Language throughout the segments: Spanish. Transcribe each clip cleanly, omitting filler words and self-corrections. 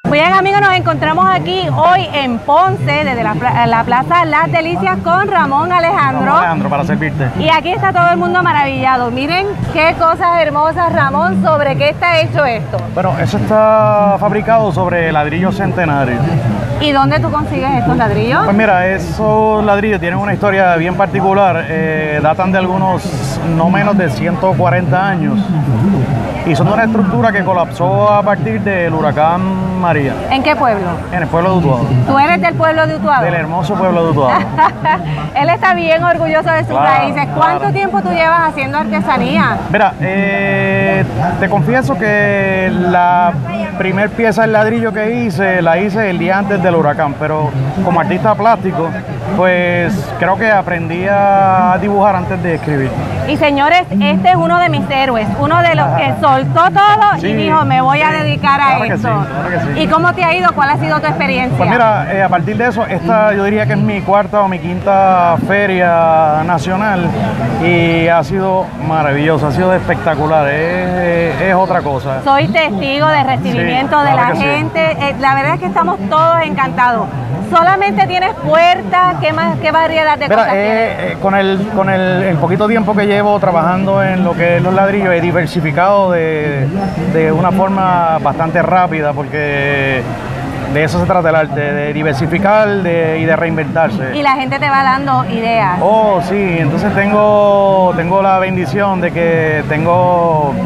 Bien, amigos, nos encontramos aquí hoy en Ponce, desde la Plaza Las Delicias, con Ramón Alejandro. Ramón Alejandro, para servirte. Y aquí está todo el mundo maravillado. Miren qué cosas hermosas, Ramón. ¿Sobre qué está hecho esto? Bueno, eso está fabricado sobre ladrillo centenario. ¿Y dónde tú consigues estos ladrillos? Pues mira, esos ladrillos tienen una historia bien particular. Datan de algunos no menos de 140 años. Y son de una estructura que colapsó a partir del huracán María. ¿En qué pueblo? En el pueblo de Utuado. ¿Tú eres del pueblo de Utuado? Del hermoso pueblo de Utuado. Él está bien orgulloso de sus raíces. ¿Cuánto tiempo tú llevas haciendo artesanía? Mira, te confieso que la primer pieza del ladrillo que hice, la hice el día antes del huracán, pero como artista plástico, pues creo que aprendí a dibujar antes de escribir. Y señores, este es uno de mis héroes, uno de los que soltó todo y dijo, me voy a dedicar a esto. Claro que sí. ¿Y cómo te ha ido? ¿Cuál ha sido tu experiencia? Pues mira, a partir de eso, esta yo diría que es mi cuarta o mi quinta feria nacional y ha sido maravilloso, ha sido espectacular, es otra cosa. Soy testigo del recibimiento de la gente, la verdad es que estamos todos encantados. ¿Solamente tienes puertas? ¿Qué variedad de cosas tienes? Con el poquito tiempo que llevo trabajando en lo que es los ladrillos, he diversificado de una forma bastante rápida, porque de eso se trata el arte, de diversificar y de reinventarse. Y la gente te va dando ideas. Oh, sí, entonces tengo la bendición de que tengo,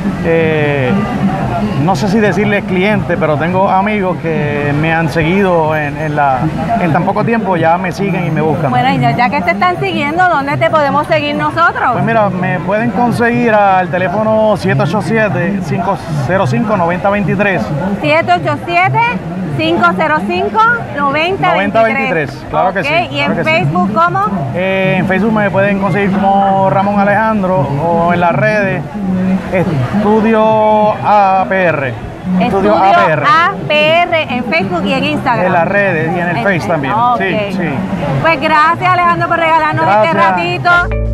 no sé si decirles clientes, pero tengo amigos que me han seguido en tan poco tiempo, ya me siguen y me buscan. Bueno, y ya que te están siguiendo, ¿dónde te podemos seguir nosotros? Pues mira, me pueden conseguir al teléfono 787-505-9023. 787-505-9023. Claro que sí. ¿Y en Facebook cómo? En Facebook me pueden conseguir como Ramón Alejandro, o en las redes Estudio APR. Estudio APR en Facebook y en Instagram. En las redes y en el Face también. Okay. Sí. Pues gracias, Alejandro, por regalarnos este ratito.